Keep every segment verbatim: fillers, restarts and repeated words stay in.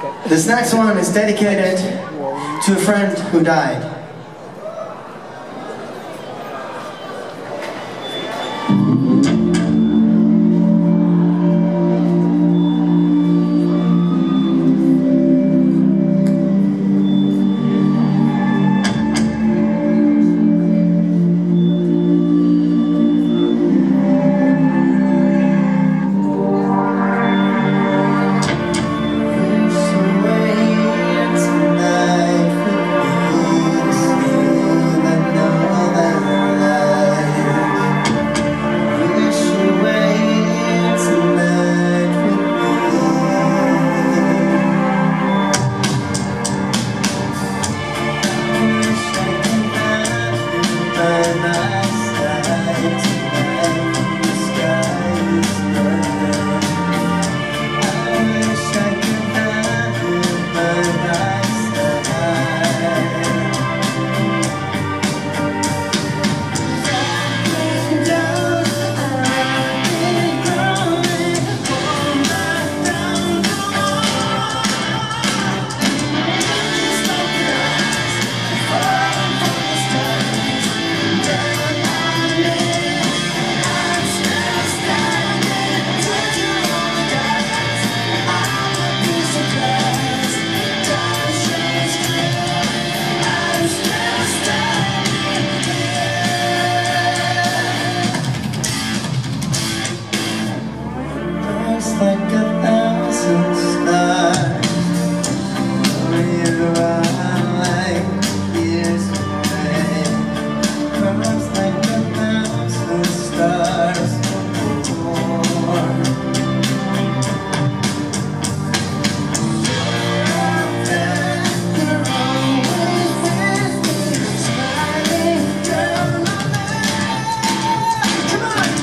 This next one is dedicated to a friend who died. Like a thousand stars, when you are like years away. Cross like a thousand stars more. You're always with me, smiling down my back. Come on!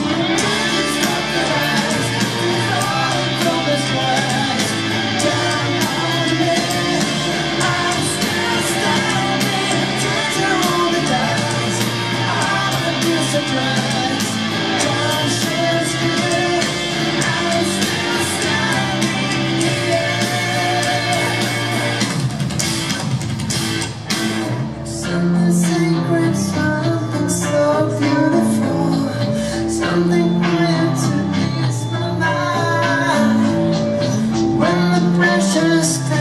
Something sacred, something so beautiful, something meant to ease my mind. When the pressure's